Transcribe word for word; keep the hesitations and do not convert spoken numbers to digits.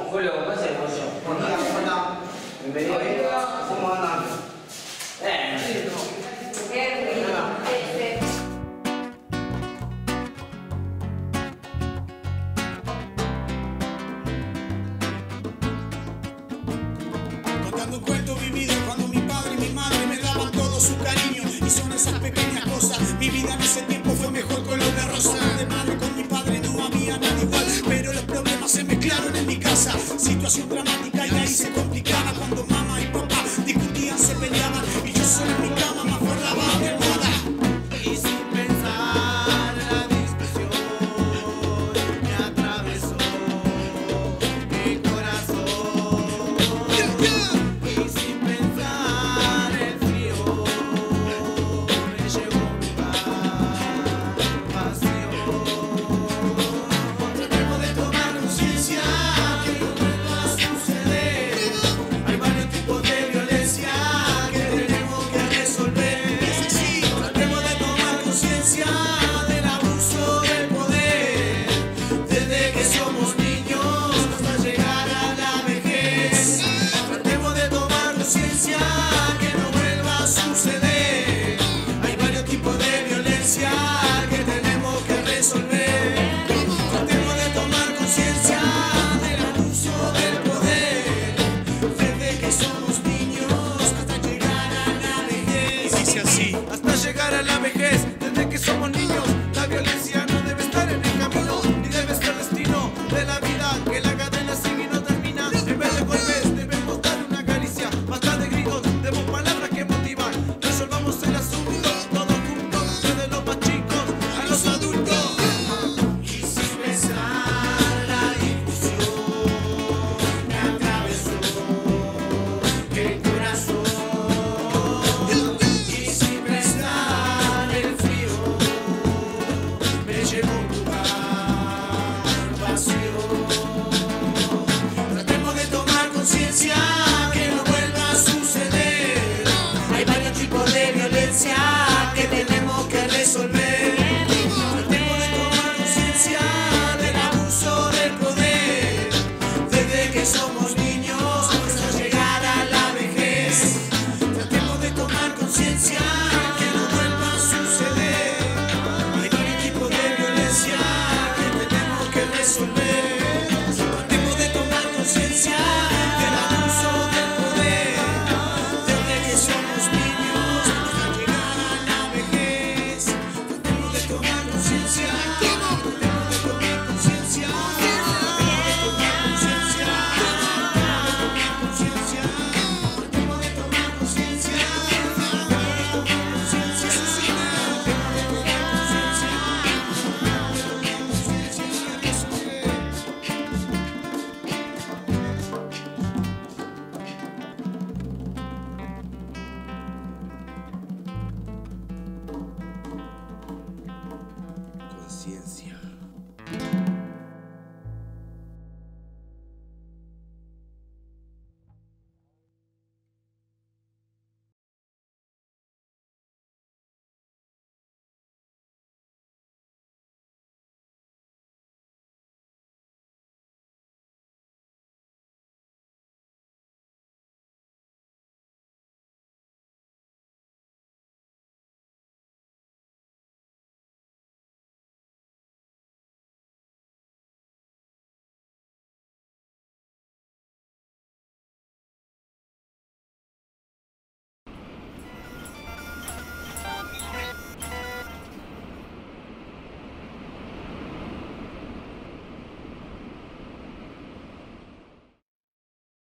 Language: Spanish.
Julio, ¿cómo es el pollo? Buen día, ¿cómo están? Bienvenido. ¿Cómo andan? Eh, Contando un cuento vivido cuando mi padre y mi madre me daban todo su cariño. Y son esas pequeñas cosas. Mi vida en ese tiempo fue mejor color de rosa. De madre con mi padre no había nada igual, pero los problemas se mezclaron en mi casa. Situación dramática.